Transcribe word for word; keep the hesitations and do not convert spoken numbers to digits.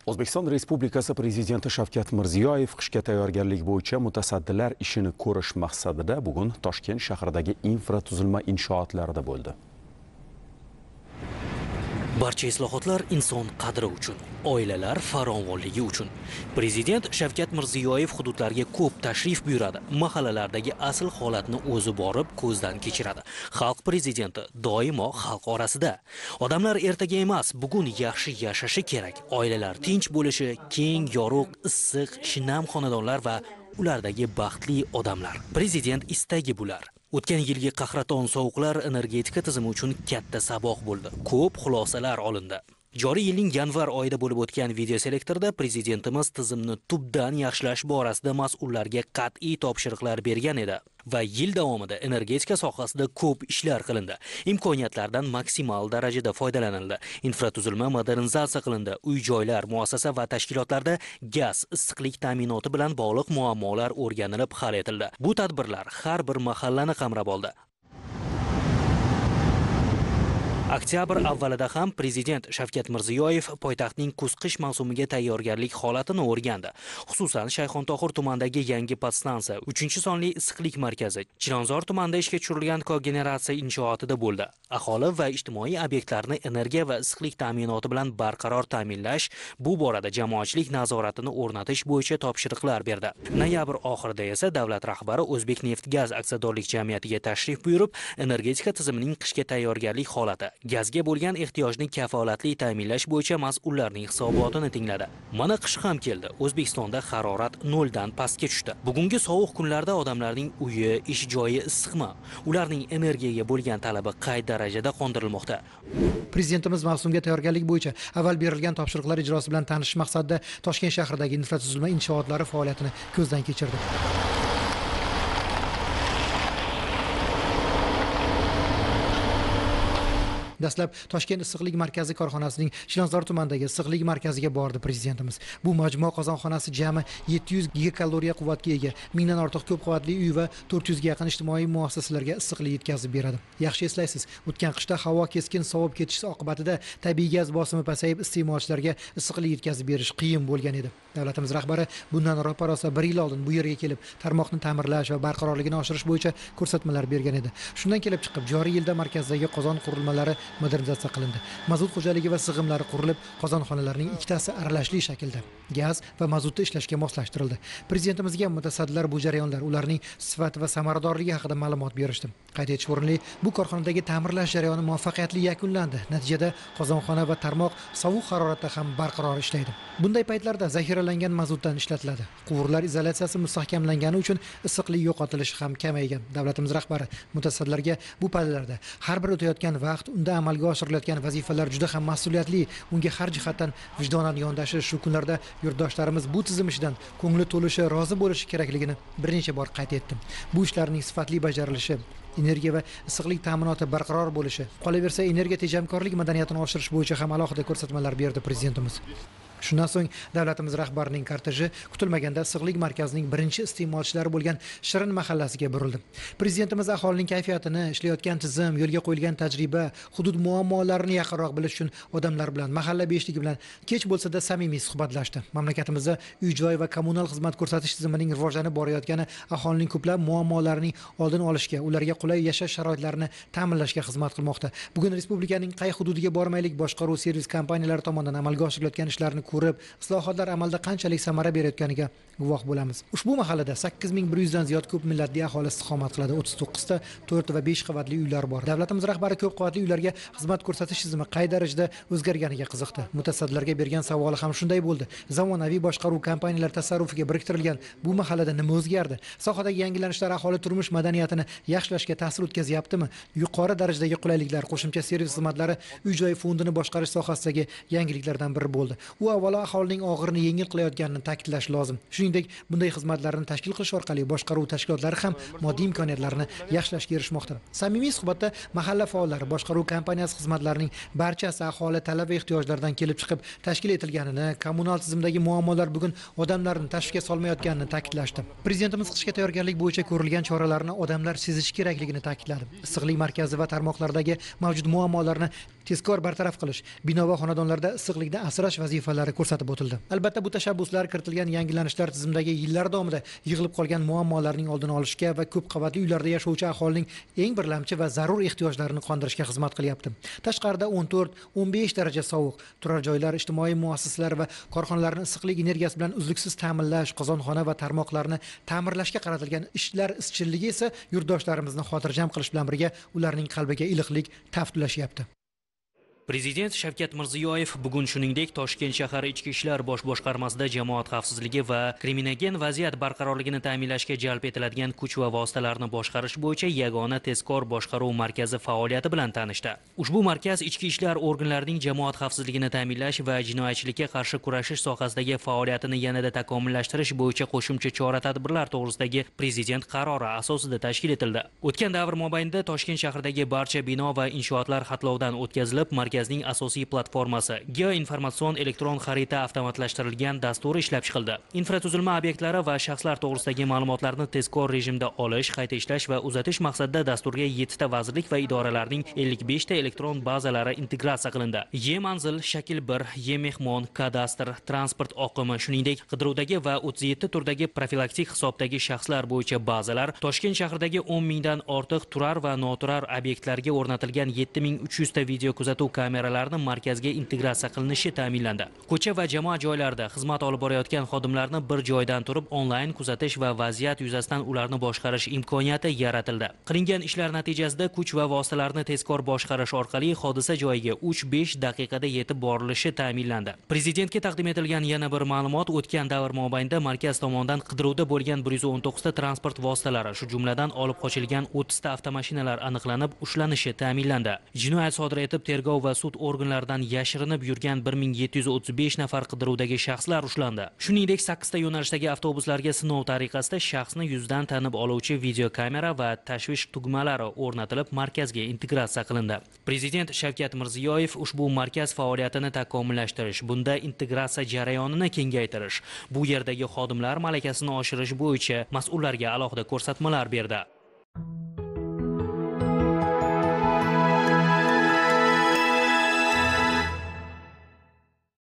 O'zbekiston Respublikasi Prezidenti Shavkat Mirziyoyev qishga tayyorgarlik bo'yicha mutasaddilar ishini ko'rish maqsadida bugun Toshkent shahridagi infratuzilma inshootlarida bo'ldi. Barcha islohotlar inson qadri uchun, oilalar farovonligi uchun. Prezident Shavkat Mirziyoyev hududlarga ko'p tashrif buyuradi. Mahallalardagi asl holatni o'zi borib ko'zdan kechiradi. Xalq prezidenti doimo xalq orasida. Odamlar ertaga emas, bugun yaxshi yashashi kerak. Oilalar tinch bo'lishi, keng, yorug', issiq, shinam xonadonlar va ulardagi baxtli odamlar. Prezident istagi bular. O'tgan yilgi qahraton sovuqlar energetika tizimi uchun katta saboq bo'ldi. Ko'p xulosalar olindi. Joriy yilning yanvar oyida bo'lib o'tgan videoselektorda prezidentimiz tizimni tubdan yaxshilash borasida mas'ullarga qat'iy topshiriqlar bergan edi. Va yil davomida energetika sohasida ko'p ishlar qilindi. Imkoniyatlardan maksimal darajada foydalanildi. Infratuzilma modernizatsiya qilindi. Uy-joylar, muassasa va tashkilotlarda gaz, issiqlik ta'minoti bilan bog'liq muammolar o'rganilib hal etildi. Bu tadbirlar har bir mahallani qamrab oldi. Oktyabr avvalida ham Prezident Shavkat Mirziyoyev poytaxtning kuz-qish mavsumiga tayyorgarlik holatini o'rgandi. Xususan, Shayxontohur tumanidagi yangi podstansiya, uchinchi sonli issiqlik markazi, Chilonzor tumanida ishga tushirilgan kogeneratsiya inshootida bo'ldi. Aholi va ijtimoiy obyektlarni energiya va issiqlik ta'minoti bilan barqaror ta'minlash, bu borada jamoatchilik nazoratini o'rnatish bo'yicha topshiriqlar berdi. Noyabr oxirida esa davlat rahbari O'zbekneftgaz aksiyadorlik jamiyatiga tashrif buyurib, energetika tizimining qishga tayyorgarlik holati, gazga bo'lgan ehtiyojni kafolatli ta'minlash bo'yicha mas'ullarning hisobotini tingladi. Mana qish ham keldi. O'zbekistonda harorat noldan pastga tushdi. Bugungi sovuq kunlarda odamlarning uyi, ish joyi issiqmi? Ularning energiyaga bo'lgan talabi qay darajada qondirilmoqda? Prezidentimiz mavsumga tayyorgarlik bo'yicha avval berilgan topshiriqlar ijrosi bilan tanishish maqsadida Toshkent shahridagi infratuzilma inshootlari faoliyatini ko'zdan kechirdi. Dastlab Toshkent issiqlik markazi korxonasining Chilonzor tumanidagi issiqlik markaziga bordi prezidentimiz. Bu majmua qozonxonasi jami yetti yuz gigakaloriya quvvatga ega, mingdan ortiq ko'p qavatli uy va to'rt yuzga yaqin ijtimoiy muassasalarga issiqlik yetkazib beradi. Yaxshi eslaysiz, o'tgan qishda havo keskin sovib ketishi oqibatida tabiiy gaz bosimi pasayib, iste'molchilarga issiqlik yetkazib berish qiyin bo'lgan edi. Davlatimiz rahbari bundan ro'parosa bir yil oldin bu yerga kelib, tarmoqni ta'mirlash va barqarorligini oshirish bo'yicha ko'rsatmalar bergan edi. Shundan kelib chiqib, joriy yilda markazdagi qozon qurilmalari modernizatsiya qilindi. Mazut xo'jaligi va sig'imlari qurilib, qozonxonalarning ikkitasi aralashli shaklda gaz va mazutni ishlashga moslashtirildi. Prezidentimizga mutasaddilar bu jarayonlar, ularning sifati va samaradorligi haqida ma'lumot berishdi. Qayd etish o'rinli, bu korxonadagi ta'mirlash jarayoni muvaffaqiyatli yakunlandi. Natijada qozonxona va tarmoq sovuq haroratda ham barqaror ishlaydi. Bunday paytlarda zaxiralangan mazutdan ishlatiladi. Quvurlar izolyatsiyasi mustahkamlangani uchun issiqlik yo'qotilishi ham kamaygan. Davlatimiz rahbari mutasaddilarga bu pallalarda har bir o'tayotgan vaqt, unda amalga oshirilayotgan vazifalar juda ham mas'uliyatli, unga har jihatdan vijdonan yondashish, shu kunlarda yurtdoshlarimiz bu tizim ishidan ko'ngli to'lishi, rozi bo'lishi kerakligini bir necha bor qayd etdim. Bu ishlarning sifatli bajarilishi, energiya va issiqlik ta'minoti barqaror bo'lishi, qolaversa energiya tejamkorlik madaniyatini oshirish bo'yicha ham alohida ko'rsatmalar berdi prezidentimiz. Shundan so'ng davlatimiz rahbarining korteji kutilmaganda issiqlik markazining birinchi iste'molchilari bo'lgan Shirin mahallasiga burildi. Prezidentimiz aholining kayfiyatini, ishlayotgan tizim, yo'lga qo'yilgan tajriba, hudud muammolarini yaqinroq bilish uchun odamlar bilan, mahalla beshligi bilan kech bo'lsa-da samimiy suhbatlashdi. Mamlakatimizda uy-joy va kommunal xizmat ko'rsatish tizimining rivojlanib borayotgani aholining ko'plab muammolarining oldini olishga, ularga qulay yashash sharoitlarini ta'minlashga xizmat qilmoqda. Bugun respublikaning qay hududiga bormaylik, boshqaruv servis kompaniyalari tomonidan amalga oshirilayotgan ishlarni ko'rib, islohotlar amalda qanchalik samara berayotganiga guvoh bo'lamiz. Ushbu mahallada sakkiz ming bir yuz dan ziyod ko'p millatli aholi istiqomat qiladi. o'ttiz to'qqiz ta to'rt va besh qavatli uylar bor. Davlatimiz rahbari ko'p qavatli uylarga xizmat ko'rsatish tizimi qay darajada o'zgarganiga qiziqdi. Mutasaddilarga bergan savoli ham shunday bo'ldi. Zamonaviy boshqaruv kompaniyalari tasarrufiga biriktirilgan bu mahallada nima o'zgardi? Sohadagi yangilanishlar aholi turmush madaniyatini yaxshilashga ta'sir o'tkazyaptimi? Yuqori darajadagi qulayliklar, qo'shimcha servis xizmatlari uy-joy fondini boshqarish sohasidagi yangiliklardan biri bo'ldi. U avvalo aholining og'irini yengil qilayotganini ta'kidlash lozim. Shuningdek, bunday xizmatlarni tashkil qilish orqali boshqaruv tashkilotlari ham moddiy imkoniyatlarini yaxshilashga erishmoqda. Samimiy suhbatda mahalla faollari boshqaruv kompaniyasi xizmatlarining barchasi aholi talab va ehtiyojlaridan kelib chiqib tashkil etilganini, kommunal tizimdagi muammolar bugun odamlarni tashvishga solmayotganini ta'kidlashdi. Prezidentimiz qishga tayyorgarlik bo'yicha ko'rilgan choralarni odamlar sezishi kerakligini ta'kidladi. Issiqlik markazi va tarmoqlardagi mavjud muammolarni tezkor bartaraf qilish, bino va xonadonlarda issiqlikdan asrash vazifalari tashabbuslari ko'rsatib o'tildi. Albatta bu tashabbuslar kiritilgan yangilanishlar tizimidagi yillar davomida yig'ilib qolgan muammolarning oldini olishga va ko'p qavatli uylarda yashovchi aholining eng birlamchi va zarur ehtiyojlarini qondirishga xizmat qilyapti. Tashqarida o'n to'rt o'n besh daraja sovuq, turar joylar, ijtimoiy muassasalar va korxonalarni issiqlik energiyasi bilan uzluksiz ta'minlash, qozonxona va tarmoqlarni ta'mirlashga qaratilgan ishlar izchilligi esa yurtdoshlarimizni xotirjam qilish bilan birga ularning qalbiga iliqlik taft ulashyapti. Prezident Shavkat Mirziyoyev bugun shuningdek Toshkent shahar Ichki ishlar bosh boshqarmasida jamoat xavfsizligi va kriminogen vaziyat barqarorligini ta'minlashga jalb etiladigan kuch va vositalarni boshqarish bo'yicha yagona tezkor boshqaruv markazi faoliyati bilan tanishdi. Ushbu markaz ichki ishlar organlarining jamoat xavfsizligini ta'minlash va jinoyatchilikka qarshi kurashish sohasidagi faoliyatini yanada takomillashtirish bo'yicha qo'shimcha chora-tadbirlar to'g'risidagi prezident qarori asosida tashkil etildi. O'tgan davr mobaynida Toshkent shahridagi barcha bino va inshootlar xatlovdan o'tkazilib, markazning asosiy platformasi geoinformatsion elektron xarita avtomatlashtirilgan dasturi ishlab chiqildi. Infratuzilma obyektlari va shaxslar to'g'risidagi ma'lumotlarni tezkor rejimda olish, qayta ishlash va uzatish maqsadida dasturga yettita vazirlik va idoralarning ellik beshta elektron bazalari integratsiya qilindi. E-manzil, shakl bir, E-mehmon, kadastr, transport oqimi, shuningdek qidiruvdagi va o'ttiz yetti turdagi profilaktik hisobdagi shaxslar bo'yicha bazalar Toshkent shahridagi o'n mingdan ortiq turar va noturar obyektlarga o'rnatilgan yetti ming uch yuz ta video kuzatuv kameralarni markazga integratsiya qilinishi ta'minlandi. Ko'cha va jamoat joylarida xizmat olib borayotgan xodimlarni bir joydan turib onlayn kuzatish va vaziyat yuzasidan ularni boshqarish imkoniyati yaratildi. Qilingan ishlar natijasida kuch va vositalarni tezkor boshqarish orqali hodisa joyiga uch besh daqiqada yetib borilishi ta'minlandi. Prezidentga taqdim etilgan yana bir ma'lumot, o'tgan davr mobaynida markaz tomonidan qidiruvda bo'lgan bir yuz o'n to'qqiz ta transport vositalari, shu jumladan olib qochilgan o'ttiz ta avtomashinalar aniqlanib, ushlanishi ta'minlandi. Jinoyat sodir etib tergov va sud organlaridan yashirinib yurgan bir ming yetti yuz o'ttiz besh nafar qidiruvdagi shaxslar ushlandi. Shuningdek, sakkiz ta yo'nalishdagi avtobuslarga sinov tariqasida shaxsni yuzdan tanib oluvchi videokamera va tashvish tugmalari o'rnatilib, markazga integratsiya qilindi. Prezident Shavkat Mirziyoyev ushbu markaz faoliyatini takomillashtirish, bunda integratsiya jarayonini kengaytirish, bu yerdagi xodimlar malakasini oshirish bo'yicha mas'ullarga alohida ko'rsatmalar berdi.